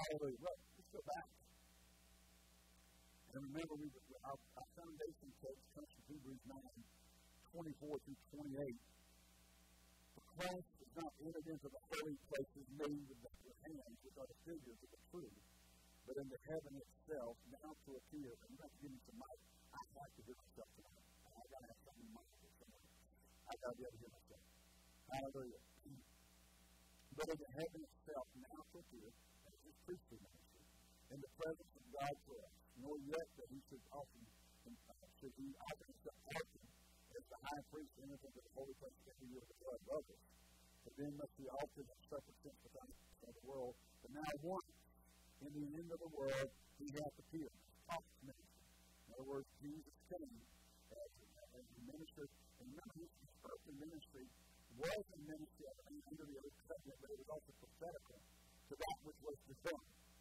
Hallelujah. Well, let's go back. And remember, our foundation text comes from Hebrews 9:24 through 28. For Christ is not entered into the holy places made with the hands, which are the figures of the true, but in the heaven itself, now to appear. And you have to give me some mic. I have to hear myself tonight. I got to have something in mind for someone. I got to be able to hear myself. Hallelujah. But in the heaven itself, now to appear, as his priestly ministry, in the presence of God for us, nor yet that he should offer himself often as the high priest enters into the holy place every year with the blood of others. For then must he often have suffered since the foundation of the world. But now once, in the end of the world, he hath appeared. Prophet's ministry. In other words, Jesus came as a minister. And remember, his earthly ministry was a ministry under the Old Covenant, but it was also prophetical to that which was to come.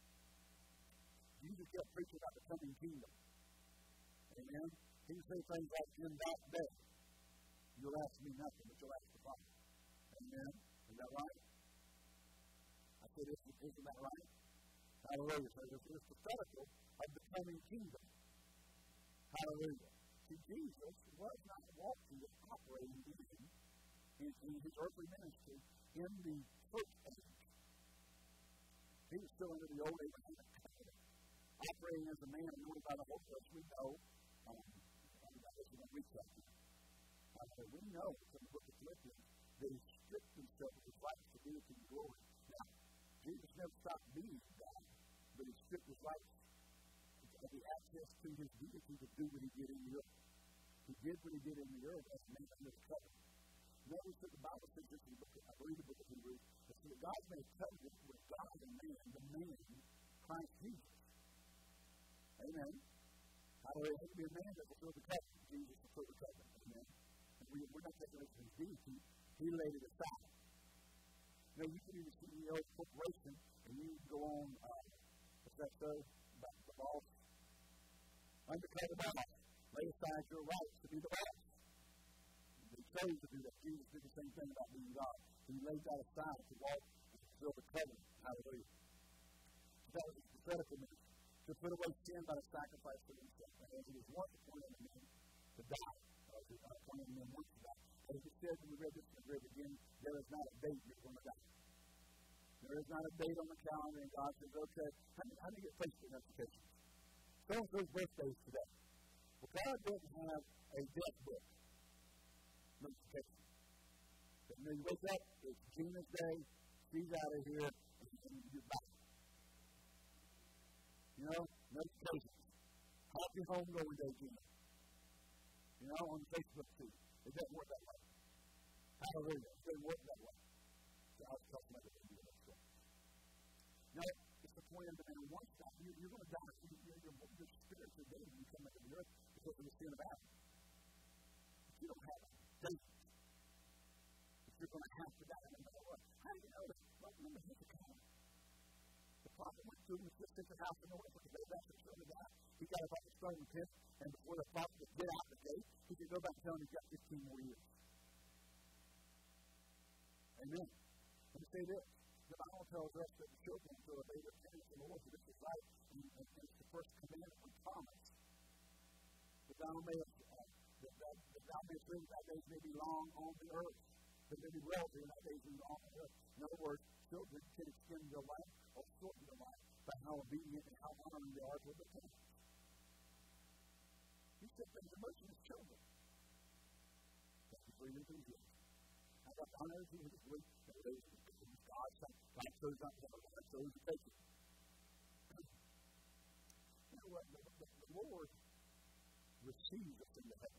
Jesus kept preaching about the coming kingdom. Amen? He would say things like, in that day, you'll ask me nothing, but you'll ask the Father. Amen? Is that right? I said, isn't that right? Hallelujah. So it was prophetical of the coming kingdom. Hallelujah. See, Jesus was not walking and operating in his earthly ministry in the first age. He was still under the old Abrahamic covenant, operating as a man anointed by the Holy Ghost. We know, we know from the book of Philippians that he stripped himself of his rights to deity and glory. Now, Jesus never stopped being God, but he stripped his rights of the access to his deity to do what he did in the earth. He did what he did in the earth as a man under the covenant. Notice that the Bible says this in the book of, I believe the book of Hebrews, that so that God made a covenant with God and man, the man, Christ Jesus. Amen. Hallelujah. It would be a man that fulfilled the covenant. Jesus fulfilled the covenant. Amen. And we're not taking away from his deity. He laid it aside. You know, you can be the CEO of a corporation and you go on, what's that so? The boss. Undercover boss. Lay aside your rights to be the boss. They chose to do that. Jesus did the same thing about being God. He laid that aside to walk and fulfill the covenant. Hallelujah. So that was his prophetical ministry. To put away sin by the sacrifice for himself. And he was once appointed a man to die. He was appointed a man once to die. As we said when we read this and read it again, there is not a date you're going to die. There is not a date on the calendar, and God says, okay, how do you get Facebook notifications? So-and-so's birthday is today. Well, God doesn't have a death book notification. But when you wake up, it's Gina's day, she's out of here, and you're back. You know, notifications. Happy homegoing day, Gina. You know, on Facebook too. It doesn't work that way. Hallelujah. It doesn't work that way. So I was talking about it in the next one. Now, it's the point of the man. Once that, you're going to die. Your spiritual dead when you come into the earth because of the sin of Adam. If you don't have a date, if you're going to have to die no matter what, how do you know this? Well, remember Hezekiah. The prophet went through and just took the house and went because they left him to die. He got up off the stone and pit, and before the prophet could get out the gate, he could go back and tell him he's got 15 more years. Amen. Let me say this. The Bible tells us that the children will obey their parents in the Lord, so this is right, and it's the first commandment with promise. That thou mayest live, thy days may be long on the earth. That may be wealthy, and thy days may be long on the earth. In other words, children can extend their life or shorten their life by how obedient and how honoring they are to their parents. You set things in motion as children. Thank you for your enthusiasm. I got to honor you this week. God chose not to have a God chose to take it. You know what? The Lord receives us into heaven.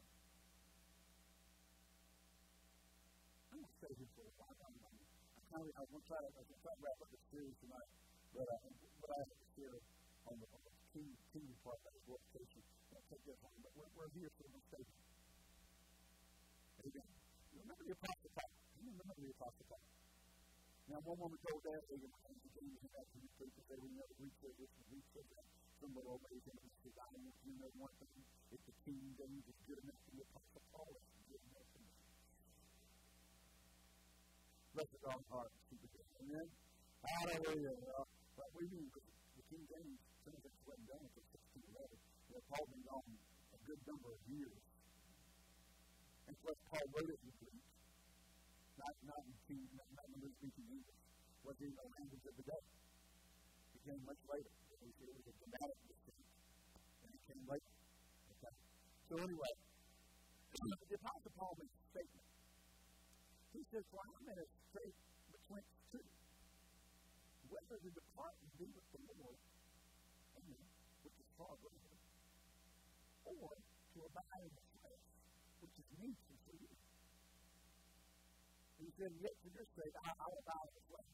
I'm going to stay here for a while. I was going to try to wrap up this series tonight, but what I have to share on the kingdom part of that is glorification. I'll take that home, but we're here for the stay here. Amen. You remember the Apostle Paul? You remember the Apostle Paul? Now, one woman told that, they were going to change it back to the people, say, we never reach this and reach that. Some of the old ladies and said, I don't want you to know one thing. If the kingdom is good enough for the Apostle Paul, it's good enough for me. Bless the God's heart and keep it good. Amen. Hallelujah. But we mean the King James, some of it wasn't done until 1611. Paul been gone a good number of years. And plus, Paul wrote it in Greek, not in the speaking English. Was in the language of the day. It came much later. It was a dramatic mistake. And it came later. Okay? So anyway, the Apostle Paul makes a statement. He says, well, I'm in a state between two. Whether to depart and be with the Lord, amen, which is far greater, or to abide in the flesh, which is needful for you. And he said, yet for your sake, I'll abide in the flesh.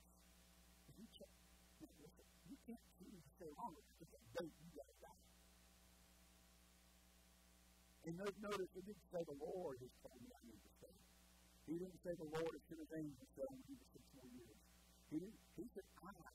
You can't choose to stay longer. It's a date you got to die. And notice, he didn't say the Lord has told me I need to stay. He didn't say the Lord has sent his angels to tell me to 6 more years. He said,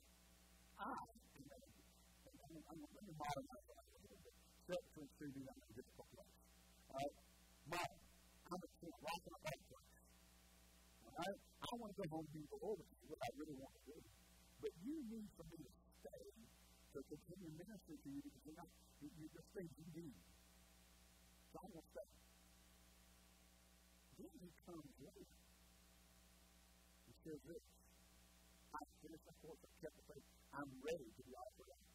I'm going to modernize that a little bit. Set between two being in a difficult place. All right? Modern. I'm a rock and a hard place. All right? I want to go home and be with the Lord, which is what I really want to do. But you need for me to stay to continue ministry to you because there's things you need. So I'm going to stay. Then he comes later. He says this. I finished my course. I kept the faith. I'm ready to be offered up.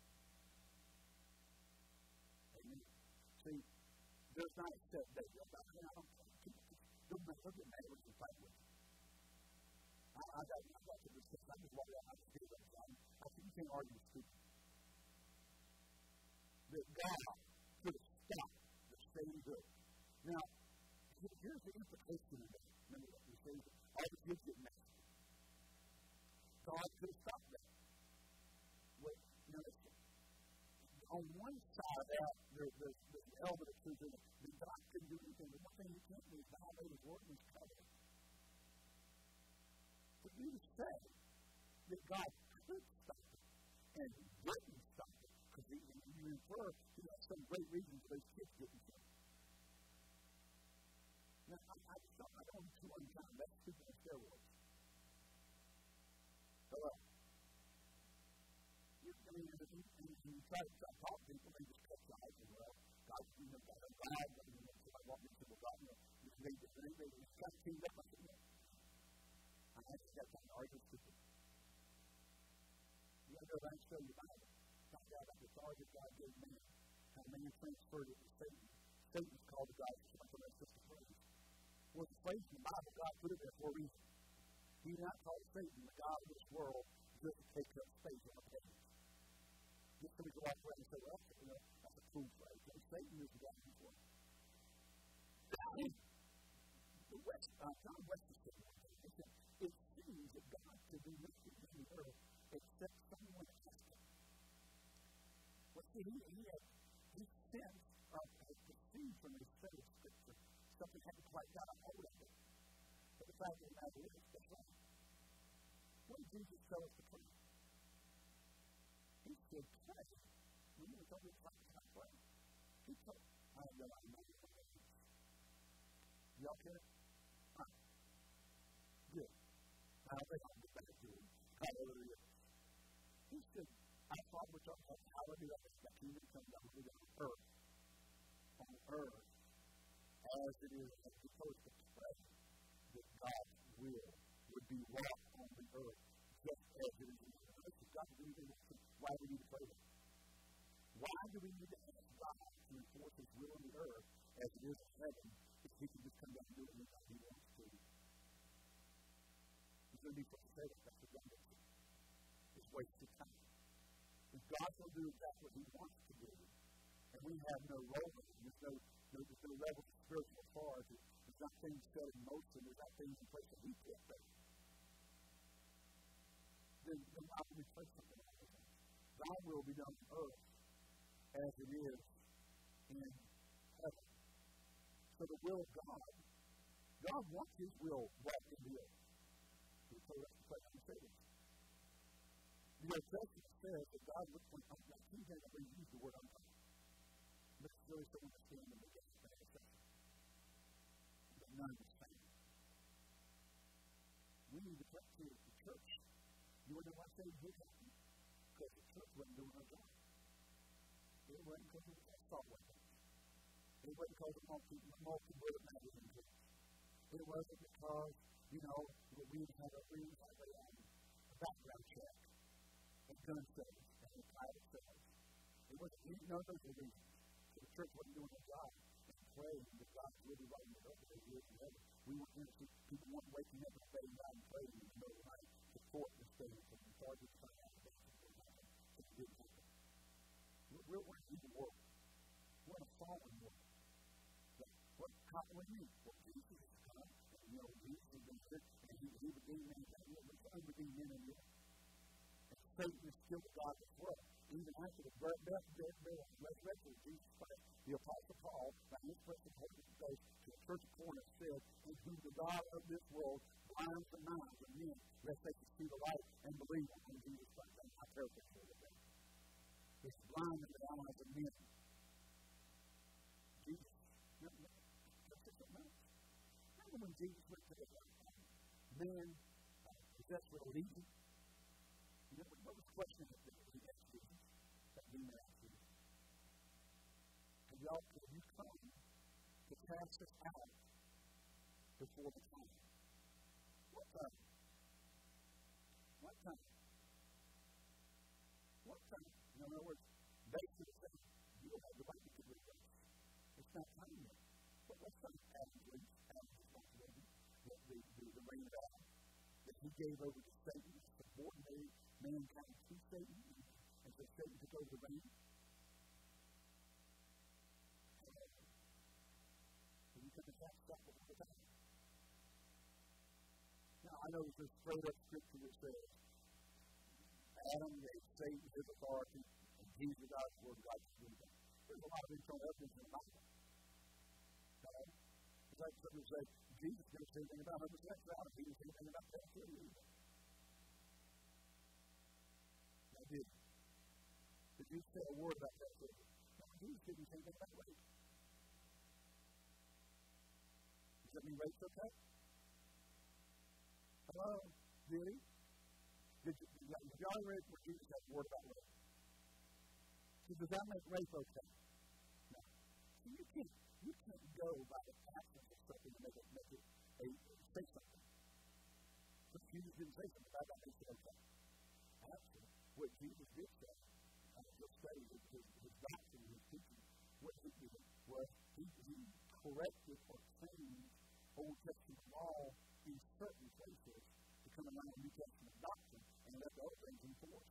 Amen. See, there's not a set date. Don't get mad when you fight with me. I got to this thing. I just walk out. I just feel that. I think you can't argue with people. That God put a stop to staying good. Now, here's the implication of that. Remember what we say? All the kids get messy. God could have stopped that. Well, on one side of that, there's an element of truth in it. That God couldn't do anything. The one thing he can't do is violate his word and his covenant. For you to say that God could stop it and didn't stop it, because you infer he has some great reason for those kids getting killed. Now, I don't want to unkind. That's stupid on steroids. Hello. You try to talk to people, they just cut you off and well, God, God, I walk into the God, they just got to clean up my thing. I actually got time to argue with people. You got to go back and show your Bible. Find out about the authority God gave man. How man transferred it to Satan. Satan is called the God for something that's just a phrase. Well, the phrase in the Bible, God put it there for a reason. He did not call Satan the God of this world just to take up space on the page. Just so we go out there and say, well, that's a fool phrase. No, Satan is the God of this world. John Wesley said one thing. He said, it seems that God can do nothing in the earth except someone has to. Well, see, he sensed or perceived from his study of Scripture something hadn't quite got a hold of it. But the fact of the matter is, that's right. What did Jesus tell us to pray? He said, pray. When you were told me to pray, he told me, I have no idea what that is. Y'all care? All right. Good. I think I'll get back to it. Hallelujah. He said, I thought we're talking about hallelujah, that kingdom comes down on earth. On earth, as it is supposed to pray, that God's will would be wrought on the earth, just as it is in heaven. This is God to do anything. Why do we need to pray that? Why do we need to ask God to enforce his will on the earth as it is in heaven if he can just come down and do it anytime he wants to? He's going to be forced to say that. That's what God does. It's wasted time. If God will do exactly what he wants to do, and we have no role in it, there's no level of spiritual authority, there's not things set in motion, there's not things in place that we can't do, then how can we pray something like that? Thy will be done on earth as it is in heaven. So the will of God wants his will right in the earth. He told us to pray and say this. The Old Testament says that God looks like King James never used the word unclean. But it's really so understanding that that's a bad exception. But none of it's found. We need to pray to the church You want to know why Satan did that? Because the church wasn't doing her job. It wasn't because of the assault weapons. It wasn't because of multi-bullet magazines. It wasn't because, we had a background check and gun sales and private sales. It wasn't none of those reasons. So the church wasn't doing their job and praying that God's really writing it up for years and ever. We want to see people want waking up and obeying God and praying in the middle of the night to support this thing from the target to find out about it. It didn't happen. We're in an evil world. We're in a fallen world. What do we mean? Well, Jesus has come, and Jesus has been good, and he redeemed mankind. We're unredeemed men and women. And Satan is still the God of this world. Even after the death, burial, and resurrection of Jesus Christ, the Apostle Paul, by his presence of Holy Ghost, to the church of Corinth, said, "In whom the God of this world blinds the minds of men, lest they should see the light and believe in Jesus Christ." And I paraphrase a little bit. It's blinding the eyes of men. Jesus, remember when Jesus went to the man possessed with a legion? What was the question that he asked Jesus? That demon asked Jesus. Have you come to cast us out before the time? What time? What time? What time? In other words, basically saying, you don't have the right to get rid of us. It's not time yet. But what's time? Adam's responsibility. The reign of Adam. That he gave over to Satan, subordinated mankind to Satan, and so Satan took over the reign. And you couldn't have stopped before the time. Now, I know there's a straight up scripture that says Adam gave Satan his authority, and Jesus got his word of God to do that. There's a lot of internal evidence in the Bible. It's like somebody say, Jesus didn't say anything about homosexuality. He didn't say anything about pedophilia either. I did. Did you say a word about pedophilia? No, Jesus didn't say anything about rape. Does that mean rape's okay? Hello? Did he? Did y'all read where Jesus had a word about rape? So does that make rape okay? No. So you can't go by the absence of something to make it say something. But Jesus didn't say something about that makes it okay. Actually, what Jesus did say, just say his doctrine, his teaching, what he did was he corrected or changed Old Testament law in certain places to come around New Testament doctrine and let the other things in force.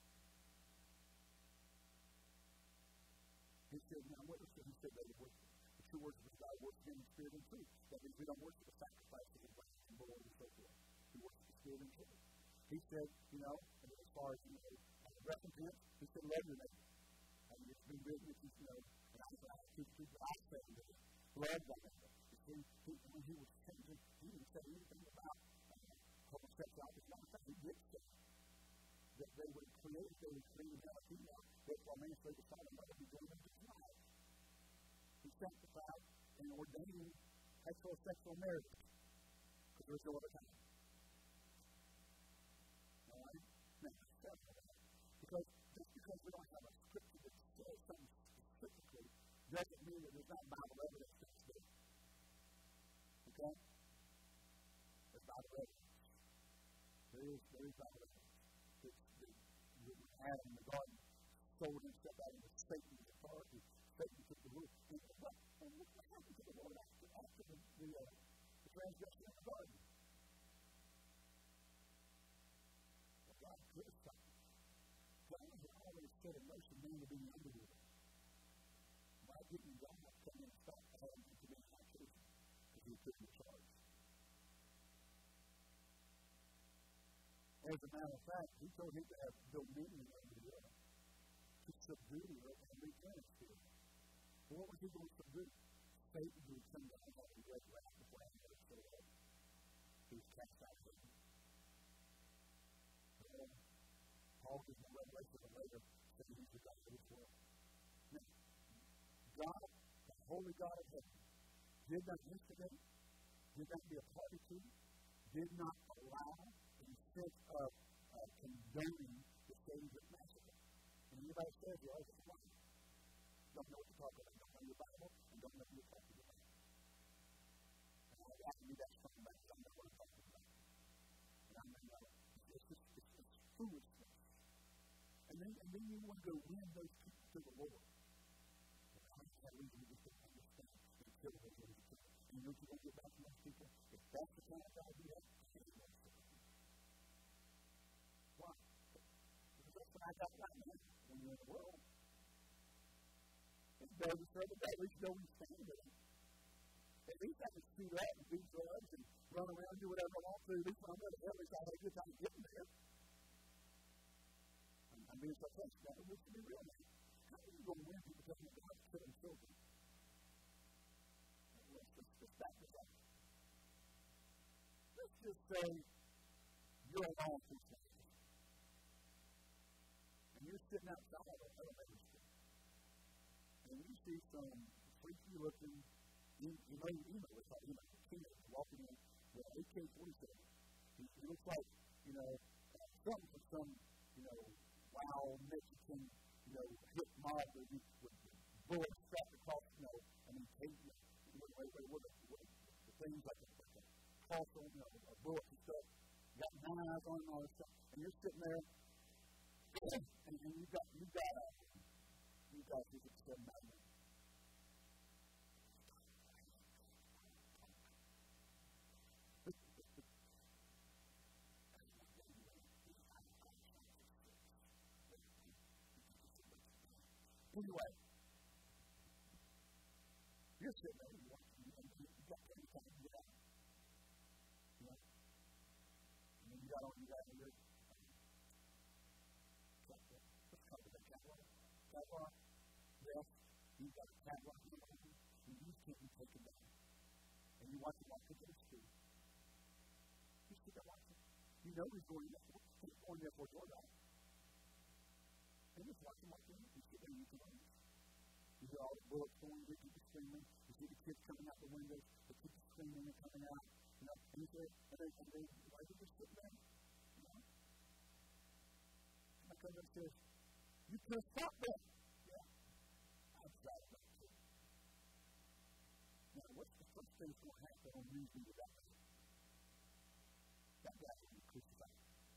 He said, now what is it? He said they would worship. The true worship of God, worship Him in spirit and truth. That means we don't worship the sacrifices of the and bulls and so forth. We worship the spirit and truth. He said, as far as, recompense, he said, love your neighbor. And it's been written, and I say that love one another. You see, when he was changing, he didn't say anything about homosexuality. As a matter of fact, he did say that they would create male and female, therefore man say the Son of God be joined into his life. He sanctified and ordained heterosexual marriage because there was no other time. All right? Now, because just because we don't have a scripture that says something specifically doesn't mean that there's not Bible evidence that's there. Okay? There's Bible evidence. There is Bible evidence. When Adam in the garden sold himself out into Satan's authority, Satan took the rule. And what happened to the Lord after the transgression in the garden? Well, God criticized. God had always set in motion man to be under him. Why didn't God come in and stop Adam from being high priest? Because he took in charge. As a matter of fact, he told him to have dominion over the earth, to subdue the earth and replenish the earth. Well, what was he going to subdue? Satan, who had come down and had a great wrath before he ever showed up. He was cast out of heaven. Paul gives no revelation of later, saying he's the God of this world. Now, God, the holy God of heaven, did not instigate, did not be a party to, did not allow, in the sense of condoning the Savior massacre. And anybody says, you're always lying. Don't know what you're talking about. Don't know your Bible, and don't know what you're talking about. And I knew that's something about I know what I'm talking about. And I know it's foolishness. And then you want to go win those people to the Lord. But I don't have reason to just understand until they're going to come. And you know what you're going to get back from those people? If that's the kind of God you have, I can't wait for them. Why? Because that's what I got right now when you're in the world. It's better to serve the God. At least you know we stand with him. At least I can shoot up and do drugs and run around and do whatever I want to. At least when I'm going to hell, at least I had a good time getting there. I'm being sarcastic. That needs to be real now. How are you going to win people telling them how to kill them children? Let's back this up. Let's just say you're a law enforcement agent. And you're sitting outside of an elevator school. And you see some freaky looking, it's like teenager walking in with an AK-47. He looks like, something from some, wild Mexican, hip mob with bullets strapped across, the things like a cross on, a bullet and stuff. You got knives on and all this stuff. And you're sitting there, and you got this at 7 9. Anyway, you're sitting there, you got plenty of time to get out. And then you got on your catwalk. What's called that catwalk? Catwalk? Yes, you've got a catwalk in front of you, and you can't be taken down. And you watch him walk into the school. You sit there watching. You know he's going there for. He's going there for your life. And just watch him walk in. You sit there and you can run. You hear all the bullets going, the people screaming. You see the kids coming out the windows, the kids screaming and coming out. And you say, why did you sit there? My cousin says, you could have stopped there. Yeah. I'd drive that too. Now, what's the first thing that's going to happen on Tuesday with that guy? That guy will be crucified.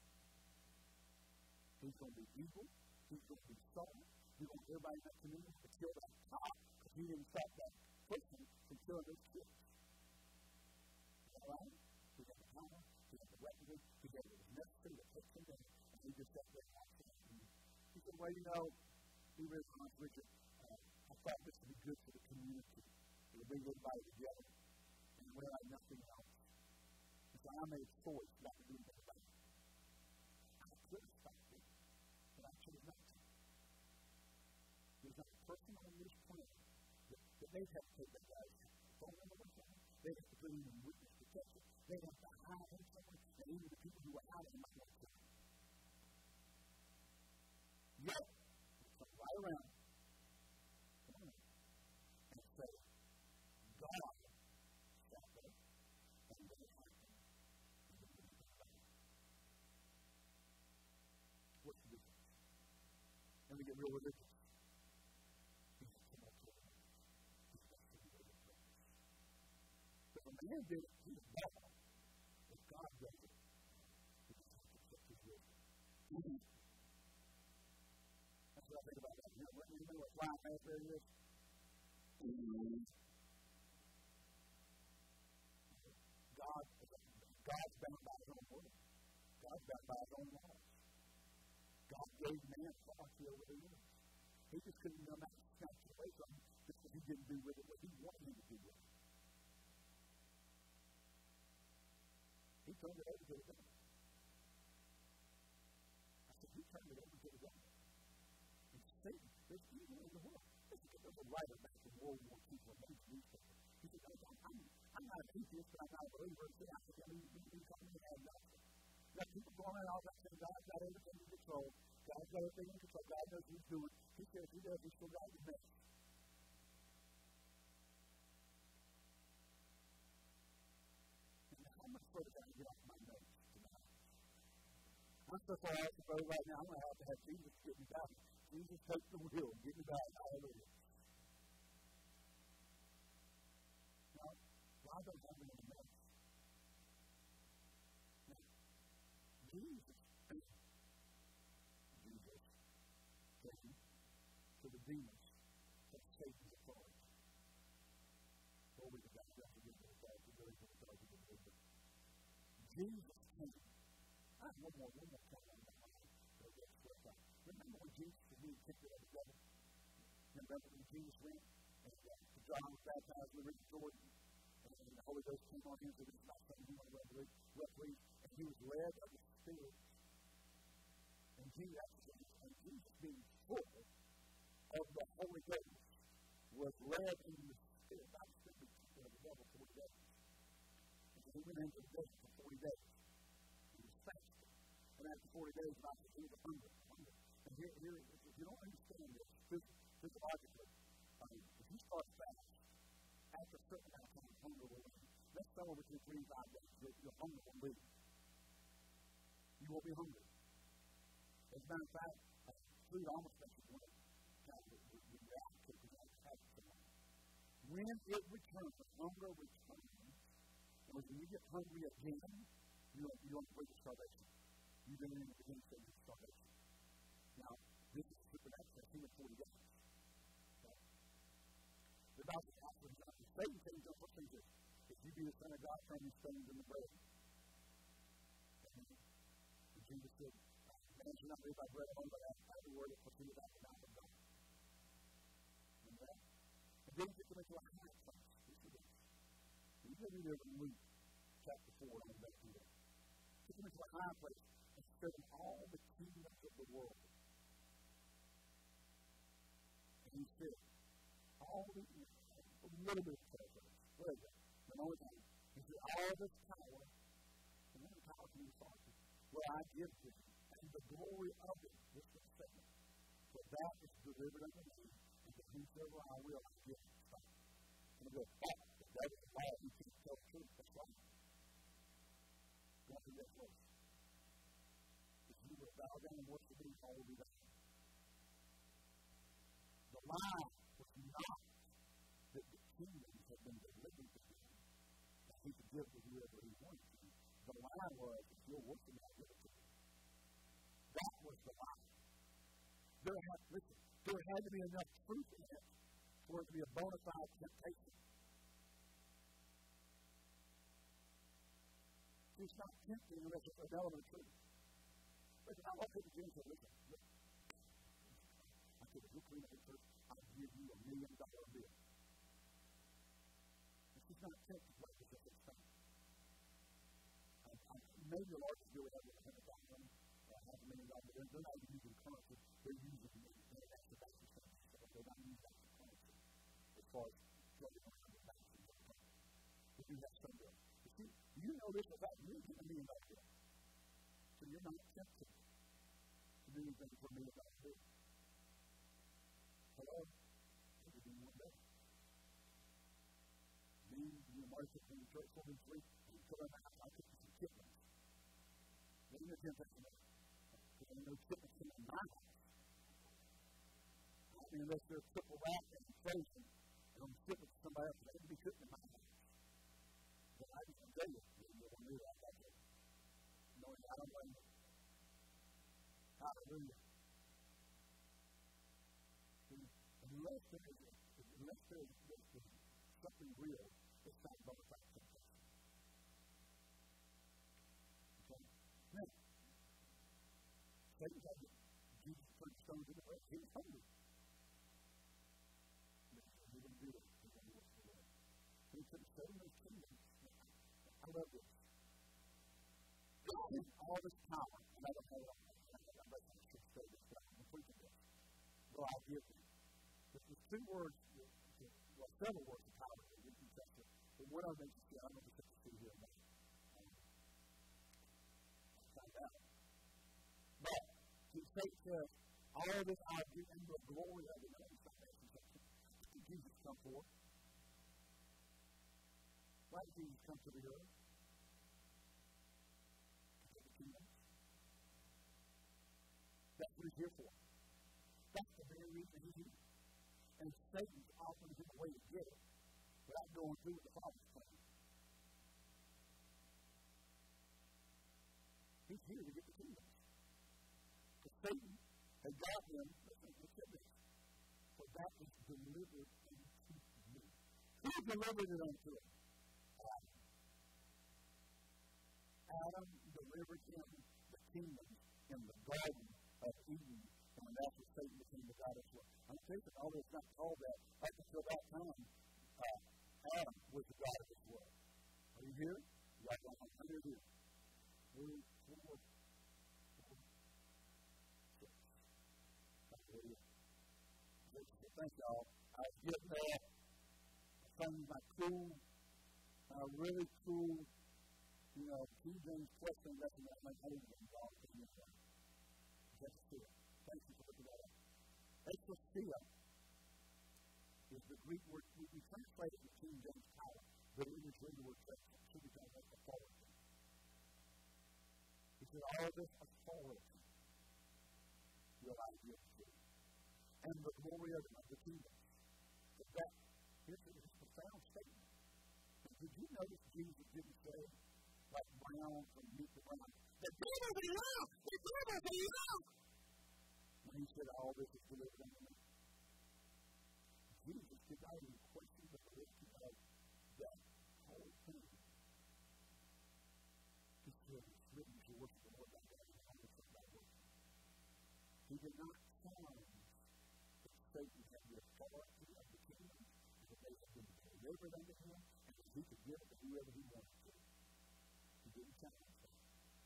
He's going to be evil. He's going to be sorry. He's going to everybody in that community to kill that cop because he didn't stop that person from killing those kids. Is that right? He had the power. He had the weaponry. He had what was necessary to take him down. And he just sat there and watched him. He said, be very honest with you. I thought this would be good for the community. It would bring everybody together. And we're like nothing else. And so I made a choice not to do anything about it. I could have stopped it, but I chose not to. There's not a person on this planet that they have to take that guy's phone number or something. They have to put him in witness protection. They have to hide him somewhere. And even the people who are out of him might not kill him. Yet, come right around. Come on. And say, God shot them. And they happened. And they didn't do it. What's the difference? And we get real religious. But when man did it, he was bad. If God does it, he just has to accept his will. That's what I think about that. You know what flying past there is? God's bound by his own word. God's bound by his own laws. God gave man authority over the universe. He just couldn't come out and snatch it away from him because he didn't do with it what he wanted him to do with it. He turned it over to the government. I said, he turned it over to the government. And Satan, there's evil in the world. There's a writer back in World War II for a major newspaper. He said, I'm not an atheist, but I'm not a believer. He said, I think we call me an agnostic. Now, people going around all that saying, God's got everything in control. God's got everything in control. God knows what he's doing. He says he does. He's still got his best. And how much further can I get off my notes tonight? I'm so far off the road right now, I'm going to have Jesus get me back. Jesus, take the wheel, get me back. Hallelujah. Now, God don't have any mess. Now, Jesus came to the demons of Satan's authority. Glory to God. That's a good authority. Very good authority. Jesus came. I have one more time on that line. Remember when Jesus was being tempted of the devil? Remember when Jesus went and John was baptized in the River Jordan, and the Holy Ghost came on him, so this is not something he wanted to referee, and he was led of the Spirit. And Jesus being full of the Holy Ghost was led in the Spirit. Not the Spirit, but the devil 40 days. And so he went into the desert for 40 days. He was fasting. And after 40 days, he was hungry. And here, if you don't understand this physiologically, if you start fast, after a certain amount of time, hunger will leave. That's somewhere between 3 and 5 days. Your hunger will leave. You won't be hungry. As a matter of fact, food almost makes you want to react to it. When it returns, the hunger returns, and when you get hungry again, you don't break the starvation. You don't even begin to get starvation. Now, this is supernatural. He went 40 days. Okay? The Bible asks for example, Satan says, don't put things in. If you be the Son of God, turn these stones into bread. And Jesus said, man should not live by bread alone, but every word that proceeds out of the mouth of God. Remember that? And then he took them into a high place. Listen to this. And you can read it in Luke chapter 4, and I'll back to that. Took them into a high place and showed them all the kingdoms of the world. And he said, all the, a little bit of paraphrase. What is that? The only thing. He said, all this power, and then the power can be authority, will I give to you. The glory of it, this is the statement. For that is delivered unto me, and to whomsoever I will, I give it. And we go, the devil is all who can't tell the truth. That's right. Go through that verse. If you will bow down and worship me, all will be done. The lie was not that the kingdoms had been delivered to him, that he could give to whoever he wanted to. The lie was, if you'll worship me, I'll give it to you. That was the lie. There had to be enough truth in it for it to be a bona fide temptation. It's not tempting unless it's an element of truth. Listen, I want people to say, listen, I said, if you clean up the church, I'll give you $1 million bill. It's just not tempting like this at this time. Maybe the largest bill we have is $100,000. $500,000. They're not even using currency. They're using extra banking stuff. They're not using extra currency as far as trading around the banks and stuff. If you have some bill. You see, you know this about you getting $1 million bill. So you're not tempted to do anything for $1 million bill. Hello? Maybe you want that. Me, you market in the church 4 weeks a week, and you come in the house, I'll cook you some chitlins. Then you're tempted to and no chitlins in my house. I mean, unless they're triple wrapped and frozen, and I'm shipping to somebody else, they can be cooked in my house. But I just tell you, you don't do that. That's it. No, I don't blame you. Hallelujah. Unless there is something real, it's not bona fide temptation. Okay? Now, Satan tried to Jesus turned stones into bread. He was hungry. He didn't do that. He didn't work for that. He took 7 of those kingdoms. I love this. All this power. And I don't know. I'm not sure to say this, but I'm preaching this. Well, I'll give you. There's 2 words, well, several words of power in the New Testament. But one of them is, I don't know if it's to see here or not. I'll find out. But Satan says, all this I'll give you the glory of it. No, it's not that section. Did Jesus come forth? Why did Jesus come to the earth? To take the kingdom. what he's here for. That's the very reason he's here. And Satan's offering him a way to get it without going through with the Father's plan. He's here to get the kingdom. Because Satan had got him, listen to this, for that is delivered unto me. Who delivered it unto him? Adam delivered him the kingdom in the Garden of Eden. And that's what Satan became the God of this world. I'm thinking, although it's not called that, up until that time, Adam was the God of this world. Are you here? Right on. I'm here. 3, 4, 5, 6. Hallelujah. Thank y'all. I was getting there. I found my cool, really cool, King James question lesson that I don't even know. That's it. Thank you for looking that up. Ecclesia is the Greek word. We translate it in King James power, but it is really the word church. So we translate authority. He said, all this authority will I give to you. And the glory of the kingdom. That, here's a profound statement. And did you notice Jesus didn't say, like brown from meat to brown, the devil be out! The devil be out! When he said, all this is delivered unto me. Jesus did not even question the validity of that whole thing. He said, it's written to worship the Lord thy God and all this thy worship. He did not challenge that Satan had the authority of the kingdom, that they had been delivered unto him, and that he could give it to whoever he wanted to. He didn't challenge that.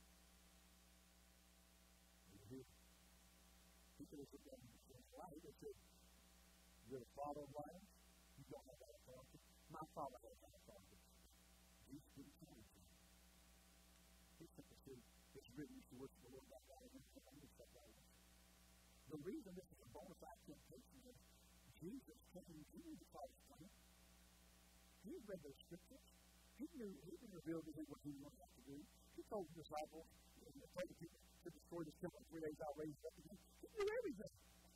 He could have said that in his life. He could have said, you're the father of liars. You don't have that authority. My father has that authority. Jesus didn't challenge him. He simply said, it's written to worship the Lord thy God and all this stuff thy worship. The reason this is a bona fide temptation is Jesus came to the Father's plan. He read those scriptures. He didn't reveal to him what he wanted to do. He told the disciples, he told the people to destroy this temple in 3 days, I'll raise it up again. He knew everything.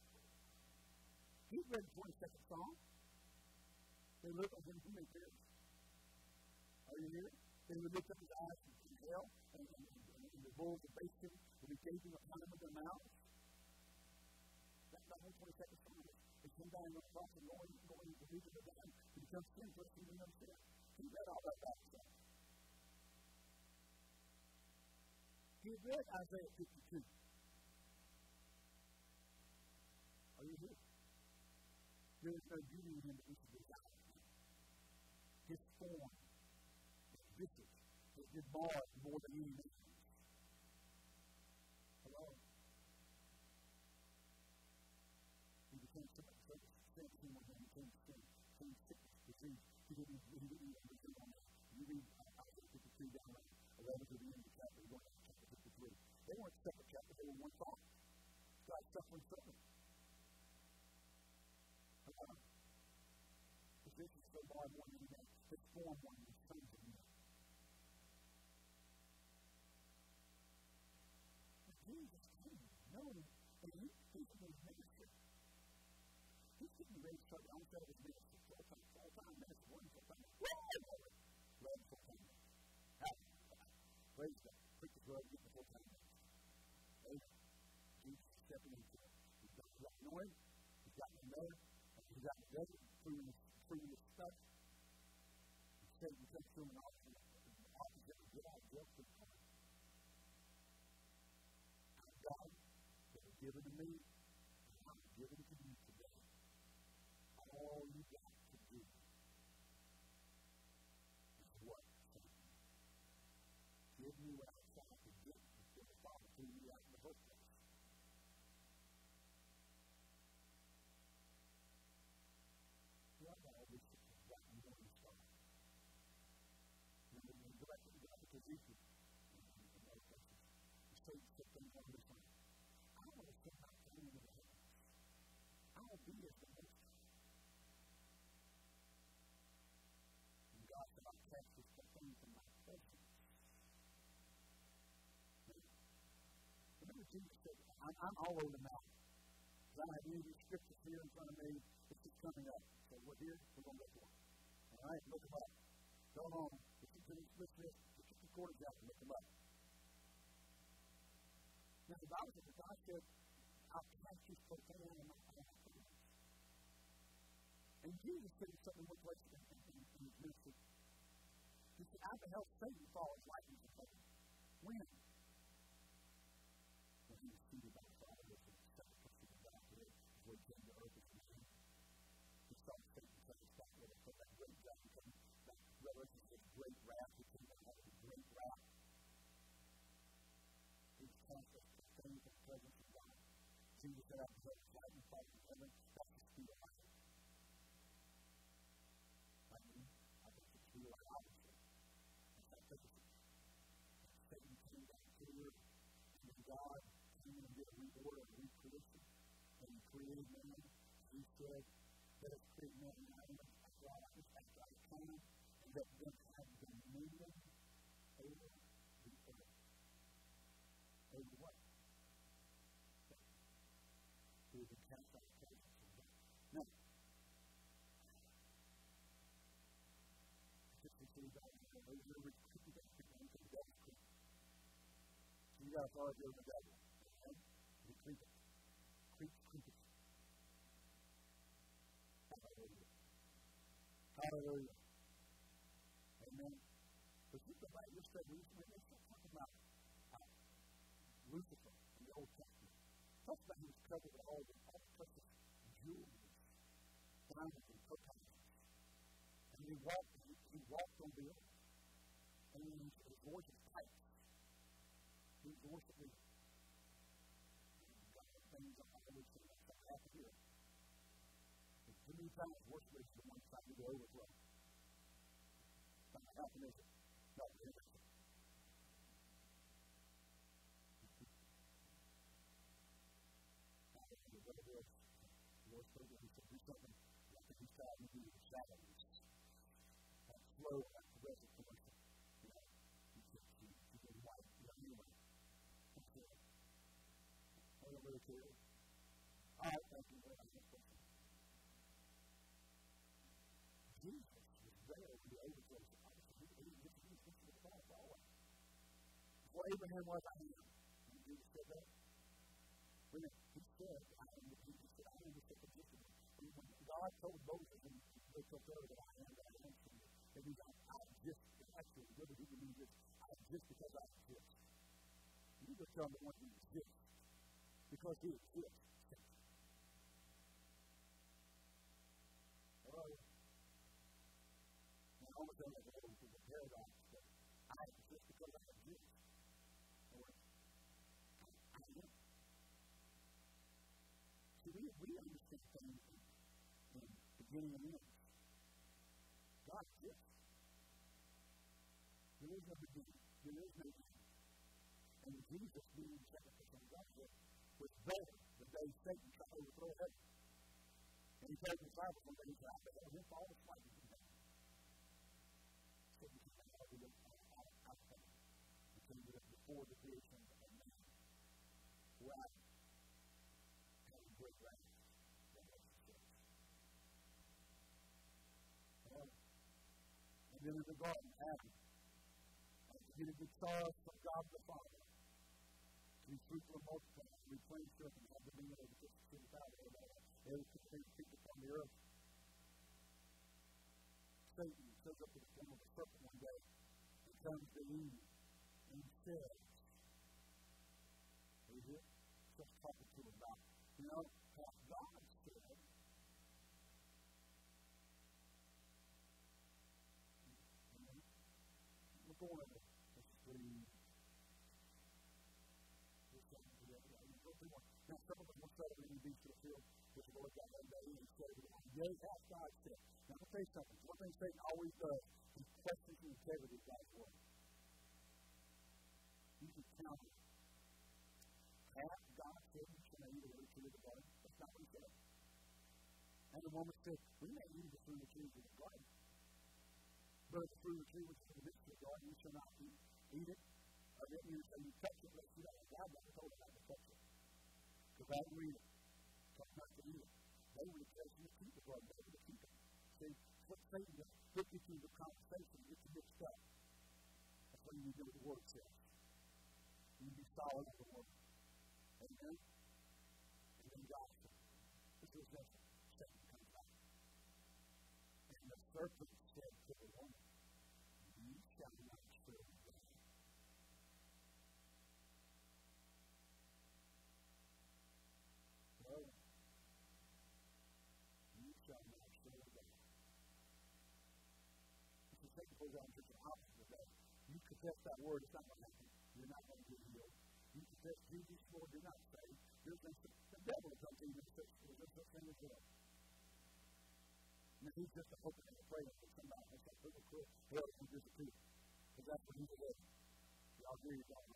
He read the 22nd Psalm. They looked at him, who made theirs? Are you here? They would lift up his eyes from hell, and the bulls of Bashan would be gaping upon him with their mouths. That's not the 22nd Psalm. They came down on the cross and going into the region of them. He becomes sin for us to even understand. He read all that bad stuff. He read Isaiah 52. Are you here? There is no beauty in him that we should desire. His form, his visage, his marred more than any man. Hello? He became somebody so sensitive when he became sin, became sickness, disease. He didn't even understand on that. You read Isaiah 52 down there, 11 to the end of the chapter, going to chapter 53. They weren't separate chapters, they were one thought. God suffering from them. His vision so far more than anything. His form more than his sons of men. But Jesus came knowing that he's in his ministry. He's getting ready to start the onset of his ministry. Full-time ministry. One full-time ministry. Love full-time ministry. Praise God. Preach the word, get the full-time ministry. Amen. Jesus is stepping into it. He's got the anointing. He's got the know. He's got the desert. Proving his stuff. Satan comes to him and offers him the opposite of get out of jail free card. God that was given to me, and I'm given to you today. All you got to do is what? Give me what I thought to get before the Father threw me out in the first place. Ezekiel and other places. Satan said things on this one. I want to send my family into the heavens. I will be as the most. And God said, I'll cast this thing from my presence. Remember Jesus said, I'm all over the map. I don't have any of these scriptures here in front of me. It's just coming up. So we're here. We're going to look for it. All right? Look them up. Go home. Listen to this. Put your recordings out and look them up. Now, the Bible says that God said, I'll catch you for the on my hands. And Jesus said something one place in his ministry. He said, I beheld Satan fall as lightning from heaven. When? When he was seated by the Father, was the second person of God here, before he came to earth as a man. He saw Satan come and stop with him, so that great wrath became, that Revelation says, great wrath became a great wrath. He was constantly proclaiming the presence of God. Jesus said, I beheld lightning fall from heaven. That's the speed of light. I think it's the speed of light, obviously. Satan came down to the earth, and then God came and did a reorder and recreation, and he created man. He said, let us create man in our image after our plan, and let them have dominion over the earth. Over what? He was cast out of presence of God. Now, just to see God, those are repeating that people into the devil's creep. So you got authority over the devil. Okay? You creep it. Creep it. Hallelujah. Hallelujah. Amen. But you go back this way, we start talking about Lucifer in the Old Testament. Talk about he was covered with all the precious jewels, diamonds and topazes. And he walked on the earth. And his voice is tight. He was the worship leader. God had things on my lips and that's what happened here. But too many times worship leaders are the ones trying to go overthrow. That's not happening, is it? No, it isn't. Whatever else, the Lord spoke to him, he said, do something like that he's trying to do with the shadows. That slow, that progressive commercial. You know, he said, she did white, anyway. That's it. I don't really care. All right, thank you. Next question. Jesus was there when he overthrew the obviously, he was the cross always. Before Abraham was, I am. Jesus said that. When he said, I am the supposition. When God told Moses in Leviticus 30 that I am to you, that means I exist. Actually, what did he mean? I exist because I exist. You just tell me one who exists because he exists. Hello? Now, I almost don't have to go to the paradox, but I exist because I exist. Or I am. See, we understand things in beginning and end. God exists. There is no beginning. There is no end. And Jesus, being the second person of God, was there the day Satan tried to overthrow heaven. And he told the disciples one day, he said, I beheld him fall as lightning from heaven. Satan came out of heaven. He came before the creation of man. Wrath. Having great wrath. That was the church. And then in the garden, Adam, after getting the stars from God the Father, to be fruitful and multiply, to replenish the earth and have dominion over the city of God, every people upon the earth. Satan shows up in the form of a serpent one day and comes to Eve and says, what is it? Just talking to him about, how God said, we're going to now, some of them will say when you be to the field, which the Lord got one day, and say, yea, hath God said. Now, let me tell you something. One thing Satan always does, he questions the integrity of God's word. You can count it. Hath God said you shall not eat of the tree of the garden? That's not what he said. And the woman said, we may eat of the fruit of the tree of the garden. But the fruit of the tree which is in the midst of the garden, you shall not eat it. Or then you say, you touch it, but you don't have God never told us not to touch it. Glad to read it. Talk not to eat it. They were expecting to keep the garden. They were to keep it. See, what Satan does, get you to the conversation, get you mixed up. That's what you need to do with the Word says. You need to be solid with the Word. Amen? And then gospel. This is just Satan comes back. And the serpent said to the woman, you shall not surely die. So, you shall not surely die. If you take the word on to the opposite of that, you confess that word, it's not going to happen. You're not going to get healed. You confess Jesus, Lord, you're not saved. The devil comes in and says, there's no such thing as love. Now, he's just a hoping and a praying that somebody has that little quick hell can disappear. Because that's what he's doing. Y'all agree with that?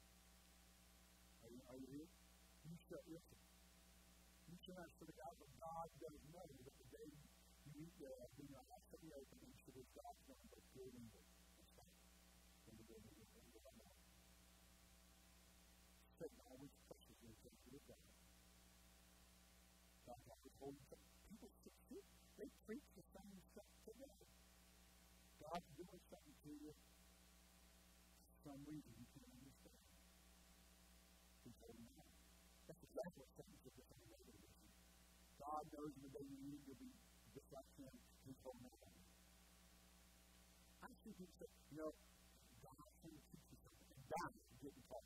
Are you here? You shall listen. You shall not serve God, but God does know that the day you eat thereof, do not have to be open to which God's going to go good and evil. Satan always pushes you into the God. God always holds you. People succeed. They preach the same stuff today. God's doing something to you. For some reason you can't understand. He's holding you. That's exactly what Satan said to some of the God knows the day you need to be just like him. He's holding you. I see people say, God can teach you something. And God is getting taught.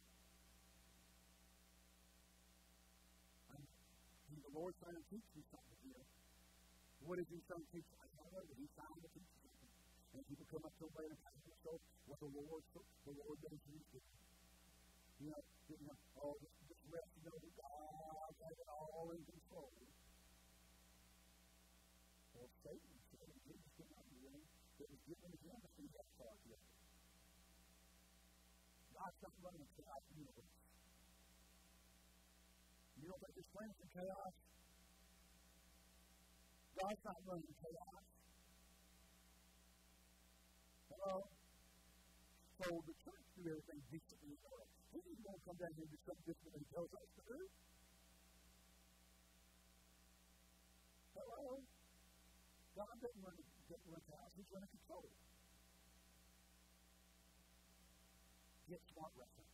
The Lord's trying to teach you something here. What is he trying to teach you? I don't know, but he's trying to teach you something. And people come up to him and ask themselves what the Lord does to you. This rest, that God has it all in control. Well, Satan said, and Jesus did not do anything that was given to him, and he got charged with it. God's not running a chaos universe. You don't think this planet's in chaos? God's not running chaos. Hello? So the church do everything decently in the world. He doesn't want to come down here and do something different than he tells us to do. Hello? God doesn't run chaos. He's running control. Get smart reference.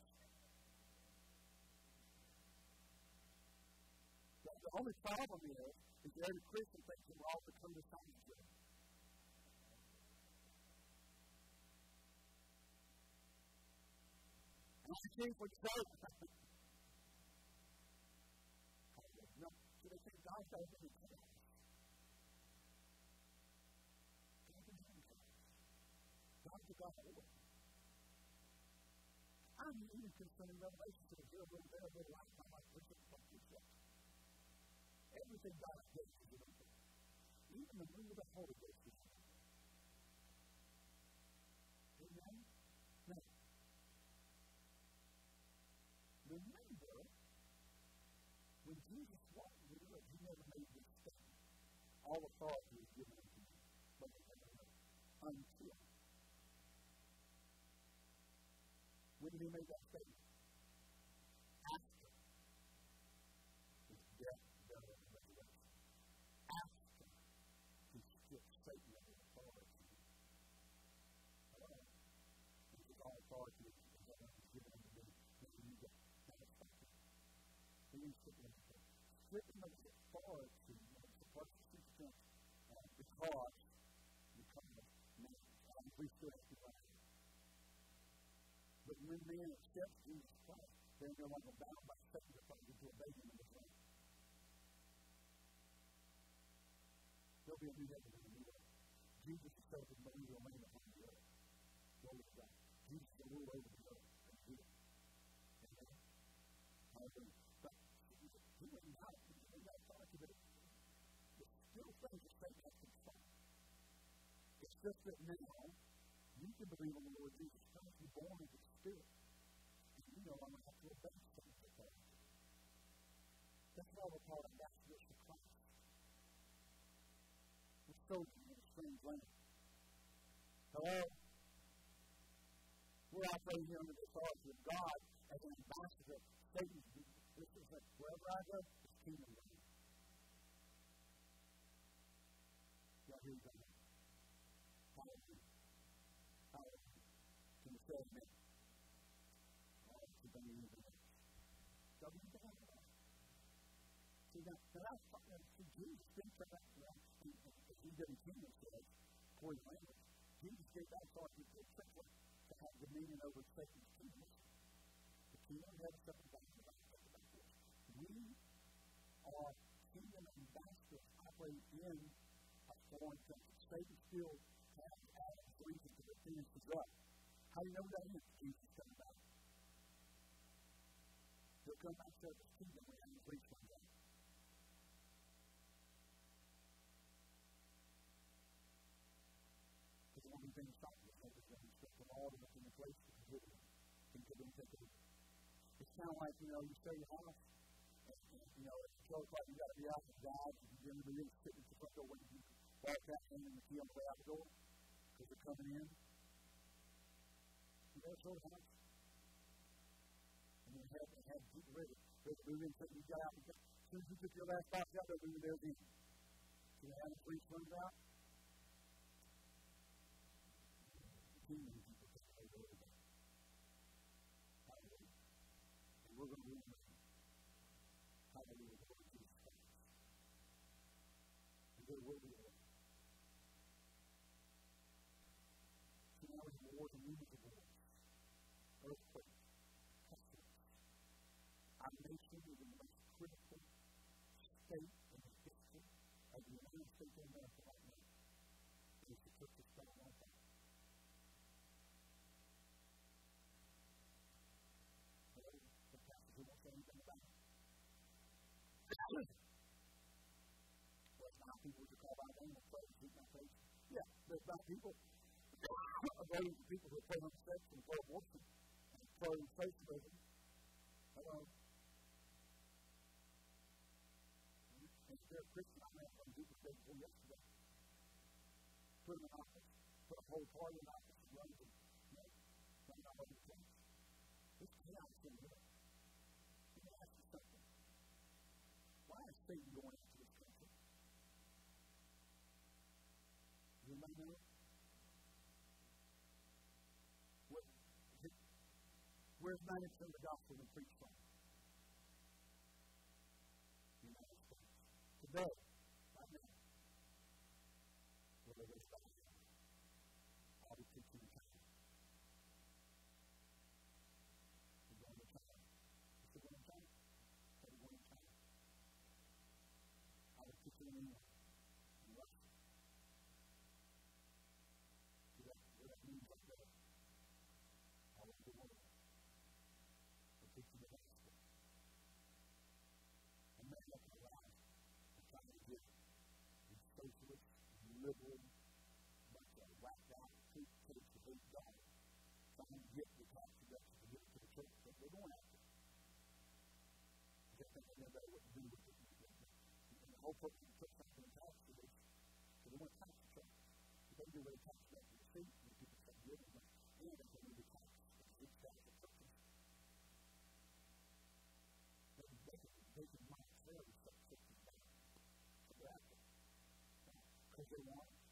The only problem is every Christian thinks that we're all become the same as them. And I see what you say. No, so they think God's got to be in chaos. God's the God of order. I'm even concerning Revelation to the very life of my life. Everything God does is everything. Even the moon of the Holy Ghost is everything. Amen? Now, remember, when Jesus walked the earth, he never made this statement. All authority is given unto you. But until. When did he make that statement? After his death, burial, and resurrection. After he stripped Satan of his authority. Hello? This is all authority that heaven is given unto me. Then you get satisfaction. He didn't strip him of his authority. Strip him of his authority was supposed to teach him because of man. We still have to learn. But when man accepts Jesus Christ, they're no longer bound by Satan to find into a baby in the throne. There'll be a new heaven and a new earth. Jesus himself is going to remain upon the earth. Glory to God. Jesus will rule over the earth and do it. Amen? Hallelujah. But he wouldn't have authority, but it's still things that Satan has control. It's just that now, you can believe on the Lord Jesus Christ, be born of the Spirit. And you know I'm going to have to obey Satan's authority. That's why we're called ambassadors for Christ. We're sojourning in a strange land. Hello? We're operating here under the authority of God as an ambassador. Satan, this is like, wherever I go? It's kingdom reign. Y'all hear me? Hallelujah. Hallelujah. Can you say amen? Oh, it's going to be even better. Don't you think about it? See, now that's something that Jesus thinks about, as he did in kingdom says, according to language. Jesus gave that authority to have dominion over Satan's kingdom. The kingdom of heaven suffered by the force. We are kingdom ambassadors operating in a foreign country. Satan still has reason to defend himself. How do you know that is? Jesus coming back. He'll come back to his kingdom when he preaches one day. Because one of the things stopped with Satan is when he stepped from all of us in the place to forgive him. He could then take over. It's kind of like, you sell your house, and, it's 12 o'clock, you got to be out and die, and you're going to be sitting at the front door when you walk out and the key on the way out the door, because they're coming in. You know, sort of house. And you had people ready. There's a movie and you got out, as soon as you took your last box out, they're moving there again. So they have the police runs out. The kingdom people take over everybody. Hallelujah. And we're going to read it. Hallelujah. The Lord Jesus Christ. And there will be a war. So now we have wars and rumors of wars. Earthquakes. Pestilence. Our nation is in the most critical state in the history of the United States of America right now. It is the church of God on fire. Hello? The pastor who won't say anything about it. Well, it's not people who call my name and pray and keep my face. Yeah, there's not people. Those people who are pro sex and pro abortion and pro socialism. Hello? And if they're a Christian, I met some people said before yesterday. Put them in office. Put a whole party in office and run them. Run out of the place. This chaos in here. Let me ask you something. Why is Satan going into this country? Do you know? Where's 90% of the gospel we preach from? The United States. Today, right now, we're living in China. I'll be preaching in China. We're going to China. Is it going to China? We're going to China. I'll be preaching in England. In Russia. See what that means up there? All over the world. Preaching the gospel. And that's not my life. I'm trying to get these socialist, liberal, bunch of whacked out truth takes to hate God. Trying to get the tax deduction to give it to the church that they're going after. I just think they know better what to do with it. And the whole purpose of the church not doing tax to this, because they want to tax the church. If they do what they tax the receipt, and people start giving them, and they can maybe tax the receipts out of the churches. They can monetarily set churches back. So they're after it. Because they want it.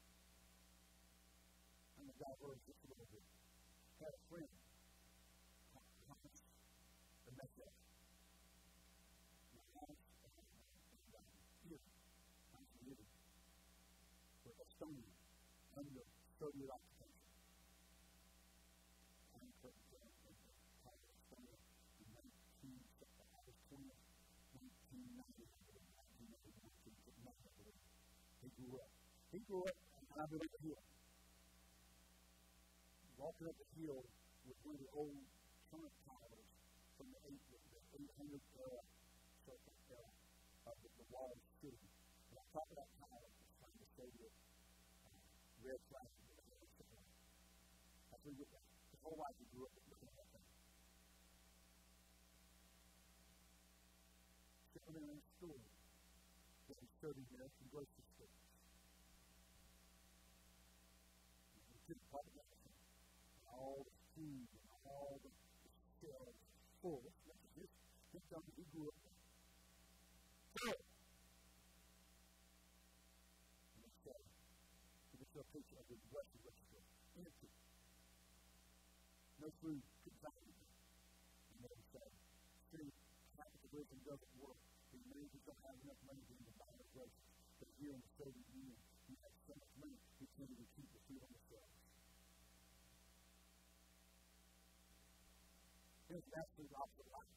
I'm going to diverge just a little bit. I had a friend, Thomas, the Messiah. My house, here, I'm living with Estonia under Soviet occupation. I'm currently in Estonia in 1990. He grew up climbing up the hill. Walking up the hill with one of the old turret towers from the 800 era, circle era of the walled city. And on top of that tower was trying to show the red flag of the United States. That's where he went back. His whole life he grew up looking at that thing. Sitting there in a store. He studied there in grocery stores. He took part of everything. And all the food and all the shelves full. This time he grew up there. Third, and it says, to get a picture of the blessed restaurant. Empty. No food could find it. And they say, see, capitalism doesn't work. The Americans don't have enough money to even buy their groceries. But here in the Soviet Union, you have so much money, you can't even keep the food on the shelves. It's absolutely opposite life.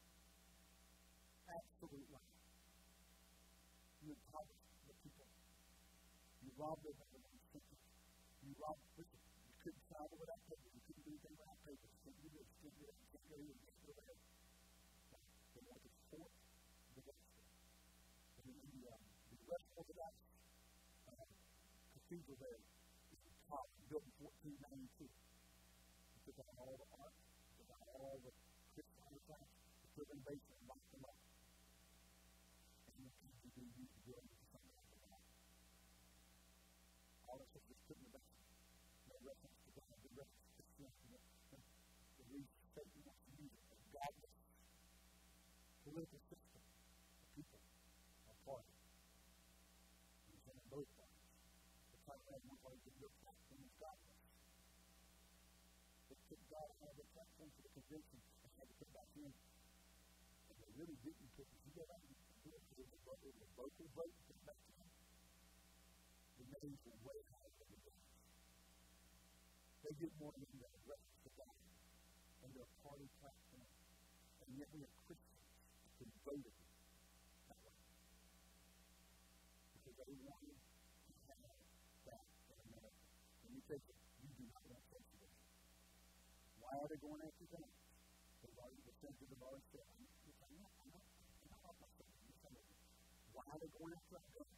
Absolute life. You impoverish the people. You rob them of their own sentence. You rob, listen, you couldn't travel without paper. You couldn't do anything without paper. You can't do this, you can't do that, you can't go here, you can't go there. They want to force the gospel. And the West Orthodox cathedral there is the top, built in 1492. You took out all the art, took out all the Christian artifacts, you put them in the basement and locked them up. And you can't do you to go into something like that. All this stuff is put in the basement. No reference to God, no reference to sin. The reason Satan wants to use it, a godless political system, the people are part of it. And it's in both parties. The Conrad one party that looks like them is godless. They took God out of the platform for the convention and had to put it back in. And they really didn't put it. You go back and do it because it was a local vote to put it back in. The names were way higher than the names. They didn't want to be reference to God and their party platform. And yet we have Christians who voted that way. Because they wanted to have that in America. And you take it, you do not want socialism. Why are they going after that? The senators have already said, I'm not off my subject. Why are they going after our guns?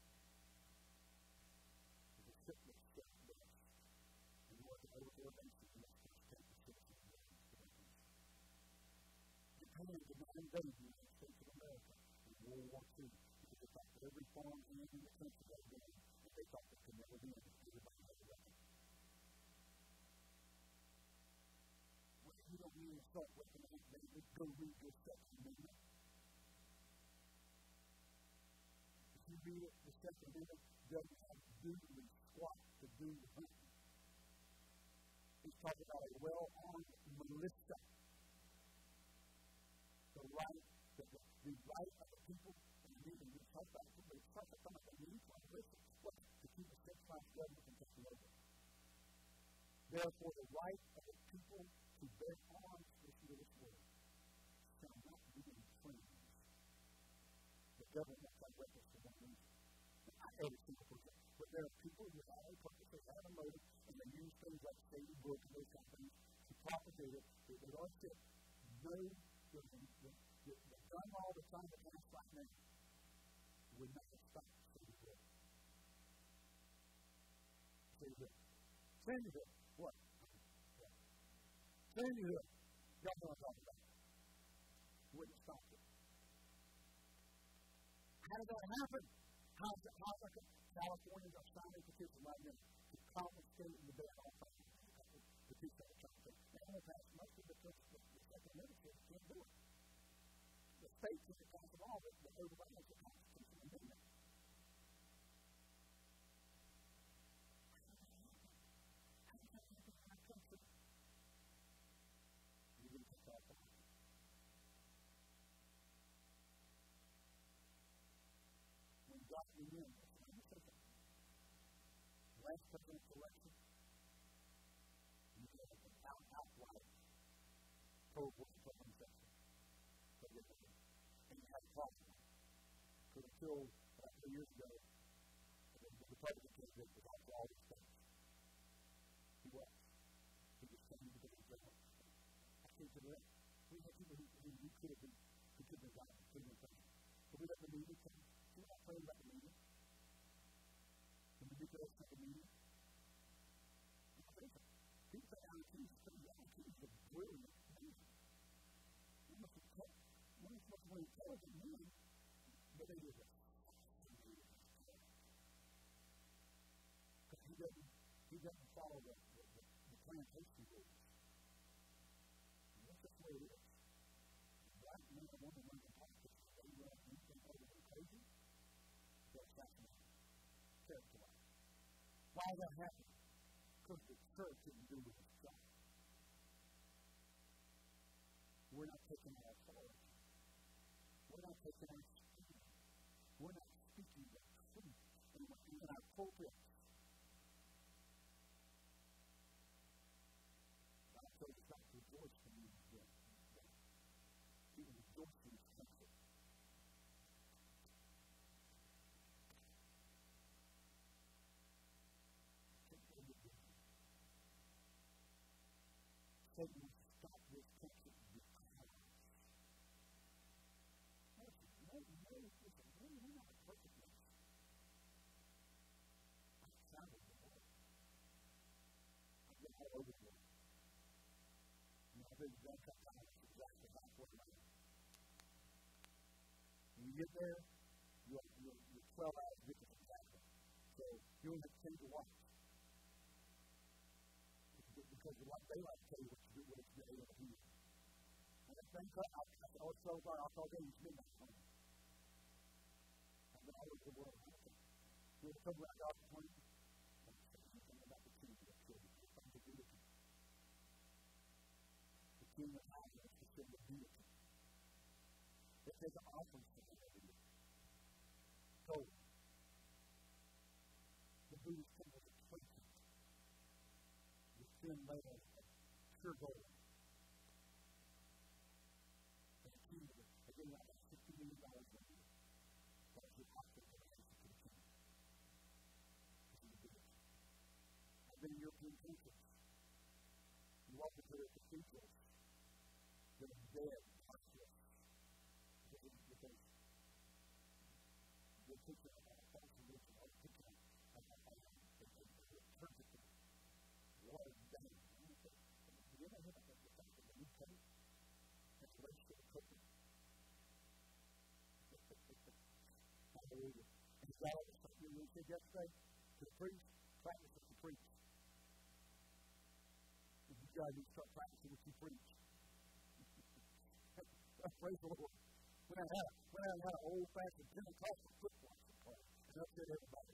Because it's simply self-based. And you want to overthrow bases, you must protect the citizens of the United States. Japan denied invaded the United States of America in World War II because they thought that every foreign hand in the country had been, and they thought that could never be ended. Everybody had a weapon. You don't need to start with an amendment. Go read your Second Amendment. If you read it, the Second Amendment doesn't have doodly squat to do the hunting. It's talking about a well-armed militia. The right of the people, and you need to talk about it, but it's talking about the need for a militia. What? To keep a centralized government from taking over. Therefore, the right of the people to bear arms for this world shall not be infringed. The government won't have weapons for one reason. Every single person. But there are people who have a purpose, they have a motive, and they use things like Satan Book and those kind of things to propagate it. They all said, no, the gun law that's on the pass right now would not have stopped Satan Book. Satan Book. What? Satan Book. Y'all know what I'm talking about. Wouldn't stop it. How did that happen? How's like Californians are signing petitions right now to confiscate the debt all time. The people are trying to say, now in the past, most of the Second Amendment says you can't do it. The states in the pass of all that overrides the Constitutional Amendment. How does that happen in our country? You didn't take that back. When God renewed, last presidential election, you had an outright pro-abortion homosexual. And you had a problem. Because until about 3 years ago, the Republican candidate was out for all these things. He was. He was standing because he was I can't do that. We had people who could have been violent, could have been president. But we let the media come. We're not praying about the media. The manipulation of the media. People say IQ is pretty young. IQ is a brilliant man. He must be one of the most intelligent men, but they do this. Because he doesn't follow the plantation rules. And that's just the way it is. Black men and women run in politics. They run anything over How that happened? Because the church didn't do what it's done. We're not taking our authority. We're not taking our stand. We're not speaking the truth in our pulpits. God told us not to rejoice when He was dead. He was rejoicing in His comfort. Satan will stop this comfort because. We're not a perfect nation. I'm proud of the Lord. I've been all over the world. I've been to that time, it's exactly halfway around. When you get there, you're 12 hours different exactly. So you don't have to change your watch. Because what they like to tell you what to do when it's day over here. And if things cut, I'll so far, I'll call them midnight home. I've been all over the world. You ever come around God's point? I'm saying anything about the kingdom of children. It's something to do with it. The kingdom of heaven is the kingdom of deity. They take an offering for them every year. Gold. The Buddhist temple is 20. Thin layer of pure gold. And the kingdom, they gave out $60 million a year. That was the offering for the kingdom. I've been in European countries. You walk into their cathedrals. They're dead, lifeless. Because they're picking up a false religion, or picking up a liturgical watered down. You ever hear about the fact that the UK has raised to the cooking? Hallelujah. And is that what you said yesterday? To the priest, practice what you preach. If you guys need to start practicing what you preach. Praise the Lord. When I had an old-fashioned Pentecostal foot wash to play, and upset everybody.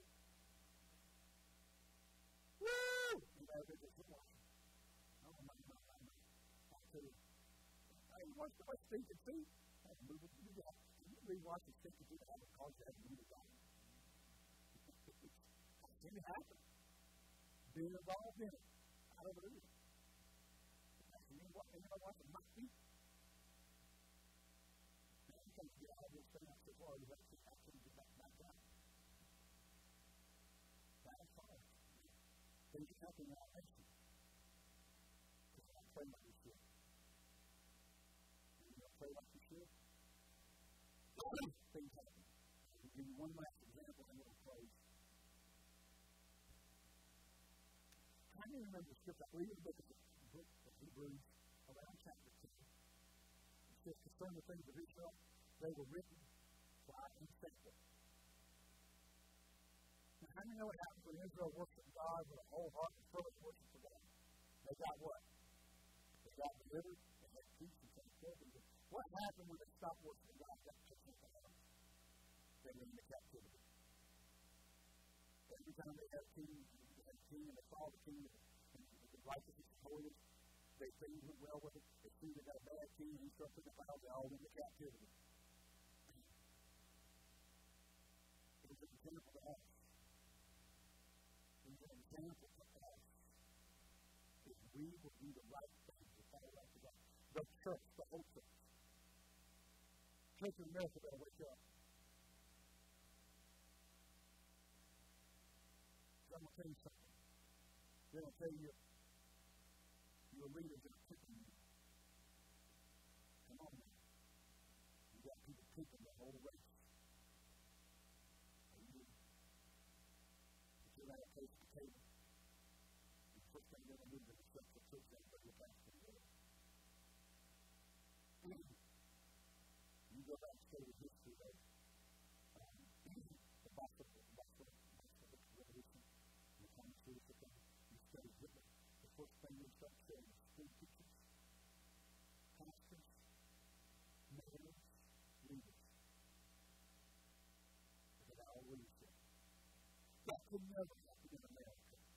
Woo! You know, there's a foot wash. Oh, my. I tell you, hey, what's the stinking feet? I have to move it to the guy. You really wash the stinking feet, I would cause you to have to move it down. I've seen it happen. Being involved in it. I don't believe it. You know what? You know what? My feet. Now, you can't get all this thing so far, you have to actually get back down. That's hard. Things happen in our nation. Because I don't pray like we should. You don't pray like you should? Things happen. I'll give you one last example and we'll close. How do you remember the scripture? I believe in the book of Hebrews, around chapter 2. It says, concerning the things of Israel, they were written for our instruction. Now, how do you know what happens when Israel worshiped God with a whole heart and fervent worship for God? They got what? They got delivered. They had peace and tranquility. What happened when they stopped worshiping God? That took something else. They went into captivity. Every time they had a king and they saw the king and the righteousness and holiness, things went well with it. As soon as they got a bad king and he started putting the files, they all went into captivity. It was an example to us. It was an example to us. If we would do the right thing to follow after God. The church, the whole church. Church in America better wake up. So I'm going to tell you something. They're going to tell you your leaders are picking you. Come on now. You got people picking the whole race. Are you doing? If you're at a place at the table, the first thing they're going to do is accept the church that you're pastor to do. You go back and study the history of the Bolshevik Revolution, the Communist thing. You study Hitler. The first thing you start studying is school teachers, pastors, mayors, leaders. Look at our leadership. That could never happen in America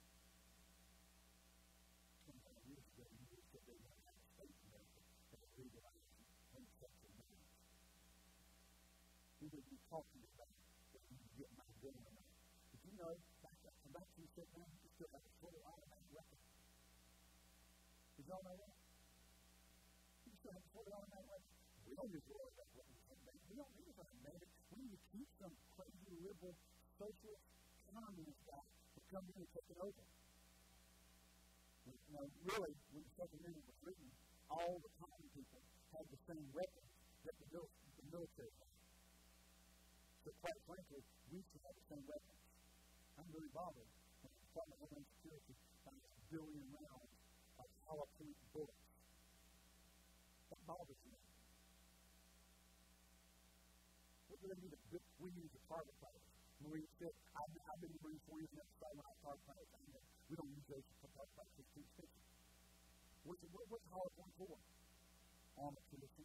going to be talking about that you can get my billion amount. Did you know, back to you said, man, you can still have a fully automatic weapon. Did y'all know that? You can still have a fully automatic weapon. We don't use automatic weapons. We don't need to make it. We need to keep some crazy liberal socialist communist guy to come in and take it over. You know, really, when the Second Amendment was written, all the common people had the same weapons that the military had. So quite frankly, we should have the same weapons. I'm really bothered when the Department of Homeland Security finds a billion rounds of hollow point bullets. That bothers me. What do they need to do? We use the target pilots. Marines said, I've been in the Marines 4 years and never started my target pilots. We don't use those for target pilots. It's too expensive. What's hollow point for? Armor piercing.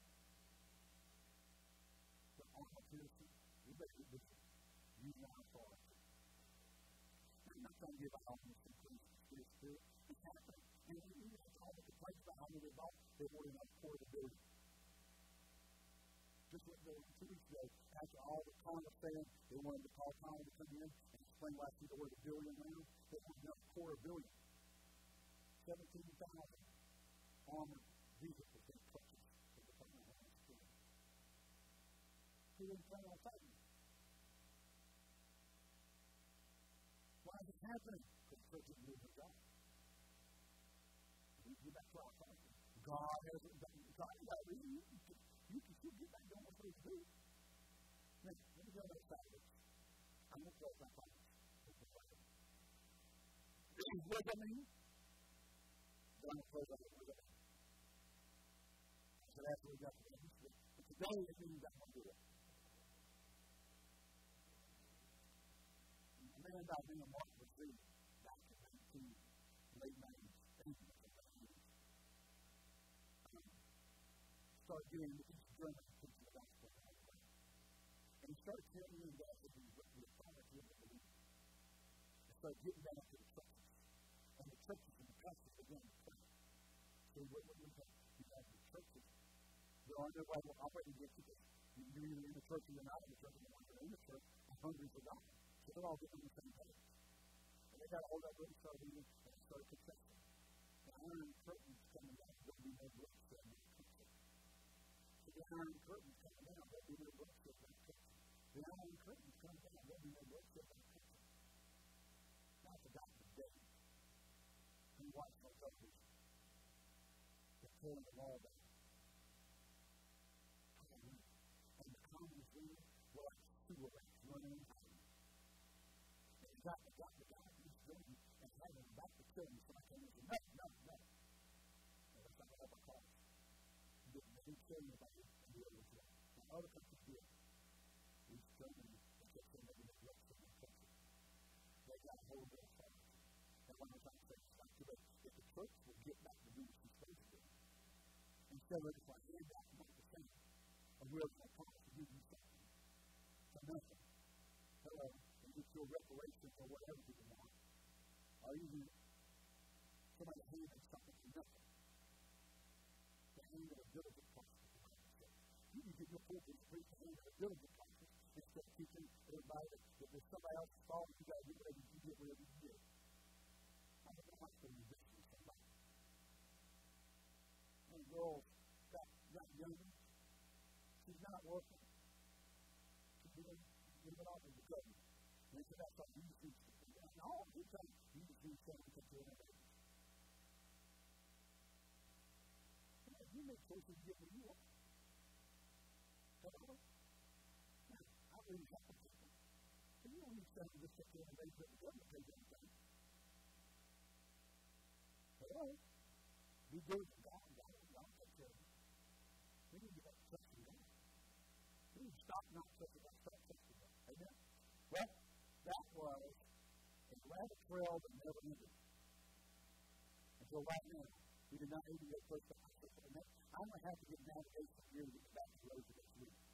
The armor piercing. We better do this. Use our authority. I'm not trying to give out this increase in spirit. It's happening. And even if it's all the complaints about how many they bought, they've already not poured the building. Just what 2 weeks ago, after all the Congress saying they wanted to call Congress to come in and explain why she ordered $1 billion now, they wanted to $250 million. 17,000 armored vehicles they purchased for the Department of Homeland Security. Who didn't plan on fighting? Why is it happening? Because the church isn't doing their job. We get back to our country. God has got a reason. You can still get back doing what you're supposed to do. Now, let me go to the side of this. I'm going to close my comments. What does that mean? I'm going to close my comments. I said, after we got to the history. But today, it means I'm going to do it. A man by the name of Mark was there back in late 90s, 80s, started getting into East Germany to the gospel. And he started telling me that he was the authority of the believer. He started getting down to the churches. And the churches and the pastors began to pray. So what we have, you have the churches. There are no way to operate against you. You're either in the church or you're not in the church. And once you're in the church, you're hungry for God. So they're all getting on the same page. And they got a hold of it and started reading and started confessing. The iron curtains coming down. There'll be no bloodshed in the country. The iron curtains coming down. There'll be no bloodshed in the country. The iron curtains coming down. There'll be no bloodshed in the country. I forgot the day. And watch those others. They're pulling the wall down. And the communist leaders were like sewer rats running and hiding. And they got the guy who's doing it and had him back to kill him. So I came and said, no. And that's not what I call it. They didn't kill anybody in the other way. Now, other countries did. East Germany, they kept saying they're going to bless them in the country. They got a hold of their authority. And one of the times they said, it's not too late. If the church will get back to doing what she's supposed to do, instead of just like, hand back to 1%, and we're going to promise to give you something for nothing. Hello, and get your reparations or whatever you want. Or even somebody handing something for nothing. The hand of a diligent person. You can get your pulpit preach the hand of a diligent person instead of teaching everybody that there's somebody else's fault, you got to get whatever you get, whatever you get. I don't know how to be victim to somebody. One girl got young. She's not working. She's doing it off of the government. And they said, that's what you do. And all the time, you just do something to control our babies. You make choices to get what you want. Hello? Now, I really help people. So you don't need something to sit there and raise up the government pays anything. Hello? Be good to God. God will take care of you. We need to get trusting God. We need to stop not trusting God. Stop trusting God. Amen? Well, that was a rabbit trail that never ended. Until right now, we did not even get close to the next. I'm going to have to get navigation here to get back to the road for next week.